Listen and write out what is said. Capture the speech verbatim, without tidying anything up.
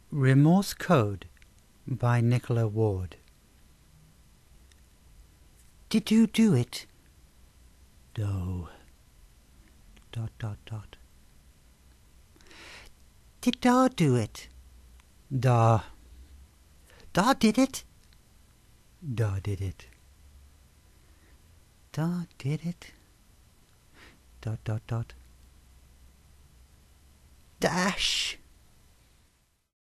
Remorse Code by Nichola Ward. Did you do it? No. Dot dot dot. Did Da do it? Da. Da did it? Da did it. Da did it? Dot dot dot. Dash.